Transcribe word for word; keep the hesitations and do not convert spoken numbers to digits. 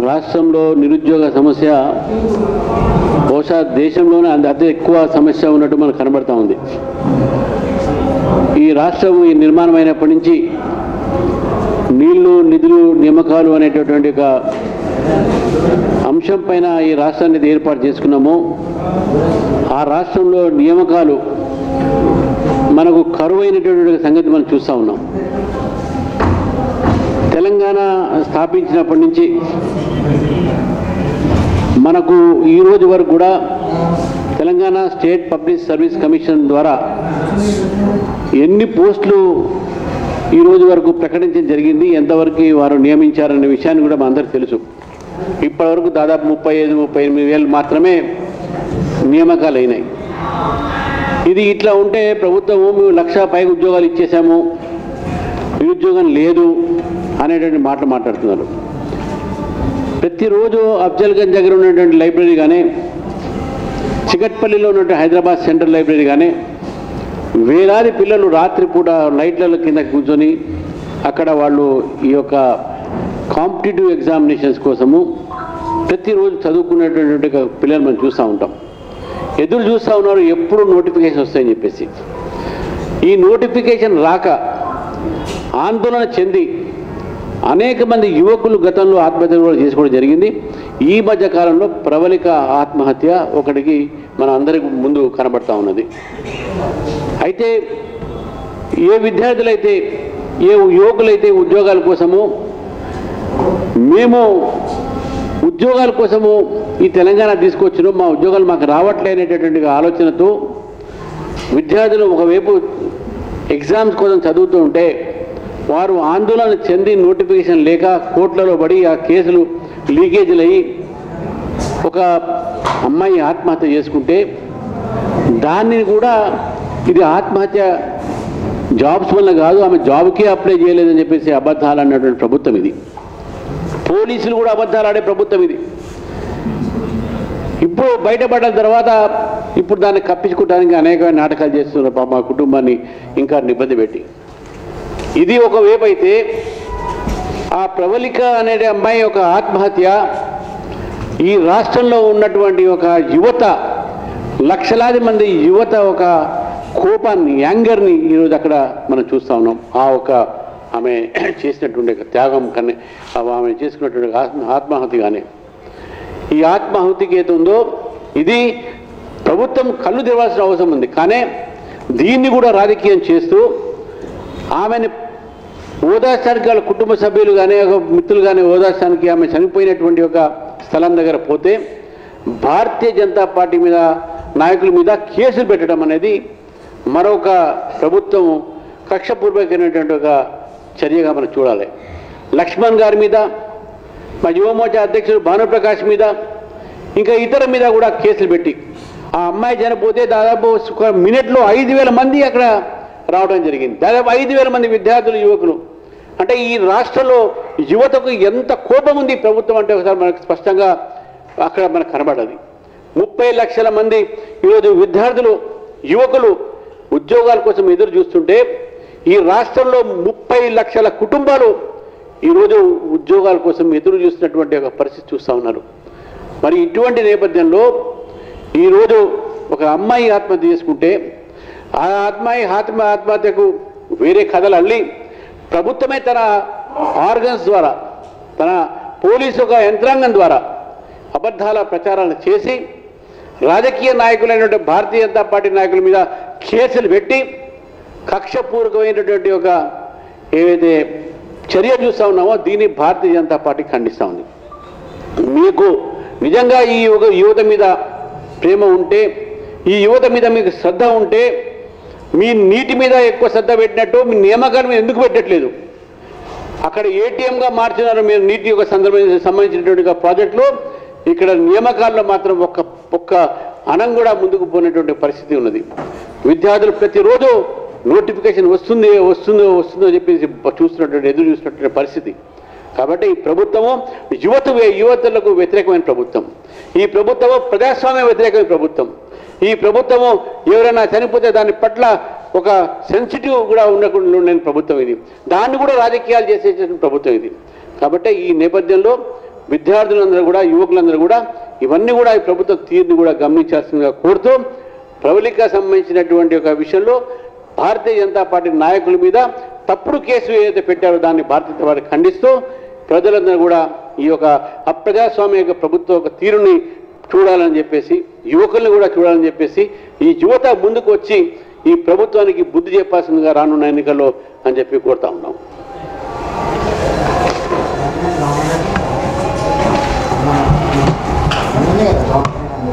రాష్ట్రంలో నిరుద్యోగ సమస్య బహుశా దేశంలోనే అతి ఎక్కువ సమస్య ఉన్నట్టు మనకు కనబడతా ఉంది. ఈ రాష్ట్రం ఈ నిర్మాణమైనప్పటి నుంచి నీళ్లు నిధులు నియామకాలు అనేటటువంటి ఒక అంశం పైన ఈ రాష్ట్రాన్ని ఏర్పాటు చేసుకున్నాము. ఆ రాష్ట్రంలో నియామకాలు మనకు కరువైనటువంటి సంగతి మనం చూస్తూ ఉన్నాం. తెలంగాణ స్థాపించినప్పటి నుంచి మనకు ఈ రోజు వరకు కూడా Telangana state public service commission ద్వారా ఎన్ని పోస్టులు ఈ రోజు వరకు ప్రకటించడం జరిగింది, ఎంతవరకు వారు నియమించారనే విషయాన్ని కూడా మనందరికీ తెలుసు. ఇప్పటివరకు దాదాపు ముప్పై ఐదు ముప్పై ఎనిమిది వేలు మాత్రమే నియామకాలు అయినాయి. ఇది ఇట్లా ఉంటే ప్రభుత్వము మేము లక్ష పైగా ఉద్యోగాలు ఇచ్చేసాము, నిరుద్యోగం లేదు అనేటువంటి మాటలు మాట్లాడుతున్నారు. ప్రతిరోజు అఫ్జల్గంజ్ దగ్గర ఉన్నటువంటి లైబ్రరీ కానీ, చికట్పల్లిలో ఉన్నటువంటి హైదరాబాద్ సెంట్రల్ లైబ్రరీ కానీ వేలాది పిల్లలు రాత్రిపూట లైట్ల కింద కూర్చొని అక్కడ వాళ్ళు ఈ యొక్క కాంపిటేటివ్ ఎగ్జామినేషన్స్ కోసము ప్రతిరోజు చదువుకునేటటువంటి పిల్లలు మనం చూస్తూ ఉంటాం. ఎదురు చూస్తూ ఉన్నారు ఎప్పుడు నోటిఫికేషన్ వస్తాయని చెప్పేసి. ఈ నోటిఫికేషన్ రాక ఆందోళన చెంది అనేక మంది యువకులు గతంలో ఆత్మహత్య కూడా చేసుకోవడం జరిగింది. ఈ మధ్య కాలంలో ప్రబలిక ఆత్మహత్య ఒకటికి మన అందరికి ముందు కనబడతా ఉన్నది. అయితే ఏ విద్యార్థులైతే ఏ యువకులైతే ఉద్యోగాల కోసము మేము ఉద్యోగాల కోసము ఈ తెలంగాణ తీసుకొచ్చినాం, మా ఉద్యోగాలు మాకు రావట్లే అనేటటువంటి ఆలోచనతో విద్యార్థులు ఒకవైపు ఎగ్జామ్స్ కోసం చదువుతూ ఉంటే వారు ఆందోళన చెంది నోటిఫికేషన్ లేక కోర్టులలో పడి ఆ కేసులు లీకేజీలు అయ్యి ఒక అమ్మాయి ఆత్మహత్య చేసుకుంటే దాన్ని కూడా ఇది ఆత్మహత్య జాబ్స్ వల్ల కాదు, ఆమె జాబ్కే అప్లై చేయలేదని చెప్పేసి అబద్ధాలు అన్నటువంటి ప్రభుత్వం ఇది. పోలీసులు కూడా అబద్ధాలు ఆడే ప్రభుత్వం ఇది. ఇప్పుడు బయటపడ్డ తర్వాత ఇప్పుడు దాన్ని కప్పించుకోవడానికి అనేక నాటకాలు చేస్తున్నారు మా కుటుంబాన్ని ఇంకా ఇబ్బంది పెట్టి. ఇది ఒకవైపు అయితే ఆ ప్రబలిక అనే అమ్మాయి ఒక ఆత్మహత్య ఈ రాష్ట్రంలో ఉన్నటువంటి ఒక యువత, లక్షలాది మంది యువత ఒక కోపాన్ని, యాంగర్ని ఈరోజు అక్కడ మనం చూస్తూ ఉన్నాం. ఆ ఒక ఆమె చేసినటువంటి త్యాగం కానీ ఆమె చేసుకున్నటువంటి ఆత్మ ఆత్మాహుతి కానీ ఈ ఆత్మాహుతికి ఏతుందో ఇది ప్రభుత్వం కళ్ళు తెరవాల్సిన అవసరం ఉంది. కానీ దీన్ని కూడా రాజకీయం చేస్తూ ఆమెను ఓదార్చడానికి వాళ్ళ కుటుంబ సభ్యులు కానీ ఒక మిత్రులు కానీ ఓదార్చడానికి ఆమె చనిపోయినటువంటి ఒక స్థలం దగ్గర పోతే భారతీయ జనతా పార్టీ మీద నాయకుల మీద కేసులు పెట్టడం అనేది మరొక ప్రభుత్వం కక్షపూర్వకమైనటువంటి ఒక చర్యగా మనం చూడాలి. లక్ష్మణ్ గారి మీద, మా యువమోర్చా అధ్యక్షుడు భానుప్రకాష్ మీద, ఇంకా ఇతర మీద కూడా కేసులు పెట్టి ఆ అమ్మాయి చనిపోతే దాదాపు ఒక మినిట్లో ఐదు వేల మంది అక్కడ రావడం జరిగింది. దాదాపు ఐదు వేల మంది విద్యార్థులు, యువకులు. అంటే ఈ రాష్ట్రంలో యువతకు ఎంత కోపం ఉంది ప్రభుత్వం అంటే ఒకసారి మనకు స్పష్టంగా అక్కడ మనకు కనబడది. ముప్పై లక్షల మంది ఈరోజు విద్యార్థులు, యువకులు ఉద్యోగాల కోసం ఎదురు చూస్తుంటే ఈ రాష్ట్రంలో ముప్పై లక్షల కుటుంబాలు ఈరోజు ఉద్యోగాల కోసం ఎదురు చూస్తున్నటువంటి ఒక పరిస్థితి చూస్తూ ఉన్నారు. మరి ఇటువంటి నేపథ్యంలో ఈరోజు ఒక అమ్మాయి ఆత్మహత్య చేసుకుంటే ఆ అమ్మాయి ఆత్మ ఆత్మహత్యకు వేరే కథలు అల్లి ప్రభుత్వమే తన ఆర్గన్స్ ద్వారా, తన పోలీసు ఒక యంత్రాంగం ద్వారా అబద్ధాల ప్రచారాలు చేసి రాజకీయ నాయకులైనటువంటి భారతీయ జనతా పార్టీ నాయకుల మీద కేసులు పెట్టి కక్షపూర్వకమైనటువంటి ఒక ఏవైతే చర్య చూస్తూ ఉన్నామో దీన్ని భారతీయ జనతా పార్టీ ఖండిస్తూ ఉంది. మీకు నిజంగా ఈ యువ యువత మీద ప్రేమ ఉంటే, ఈ యువత మీద మీకు శ్రద్ధ ఉంటే మీ నీటి మీద ఎక్కువ శ్రద్ధ పెట్టినట్టు మీ నియామకాల మీద ఎందుకు పెట్టట్లేదు? అక్కడ ఏటీఎంగా మార్చినారు మీరు నీటి యొక్క సందర్భం సంబంధించినటువంటి ప్రాజెక్టులో. ఇక్కడ నియామకాల్లో మాత్రం ఒక్క ఒక్క అనం కూడా ముందుకు పోయినటువంటి పరిస్థితి ఉన్నది. విద్యార్థులు ప్రతిరోజు నోటిఫికేషన్ వస్తుంది వస్తుందో వస్తుందో చెప్పేసి చూస్తున్నటువంటి ఎదురు చూస్తున్నటువంటి పరిస్థితి. కాబట్టి ఈ ప్రభుత్వము యువత యువతులకు వ్యతిరేకమైన ప్రభుత్వం. ఈ ప్రభుత్వము ప్రజాస్వామ్య వ్యతిరేకమైన ప్రభుత్వం. ఈ ప్రభుత్వము ఎవరైనా చనిపోతే దాని పట్ల ఒక సెన్సిటివ్ కూడా ఉండకుండా ఉండే ప్రభుత్వం ఇది. దాన్ని కూడా రాజకీయాలు చేసే ప్రభుత్వం ఇది. కాబట్టి ఈ నేపథ్యంలో విద్యార్థులందరూ కూడా యువకులందరూ కూడా ఇవన్నీ కూడా ఈ ప్రభుత్వ తీరుని కూడా గమనించాల్సిందిగా కోరుతూ ప్రవళిక సంబంధించినటువంటి ఒక విషయంలో భారతీయ జనతా పార్టీ నాయకుల మీద తప్పుడు కేసు ఏదైతే పెట్టారో దాన్ని భారతీయ జనతా పార్టీ ఖండిస్తూ ప్రజలందరూ కూడా ఈ యొక్క అప్రజాస్వామ్య యొక్క ప్రభుత్వ ఒక తీరుని చూడాలని చెప్పేసి యువకుల్ని కూడా చూడాలని చెప్పేసి ఈ యువత ముందుకు వచ్చి ఈ ప్రభుత్వానికి బుద్ధి చెప్పాల్సిందిగా రానున్న ఎన్నికల్లో అని చెప్పి కోరుతా ఉన్నాం. Yeah.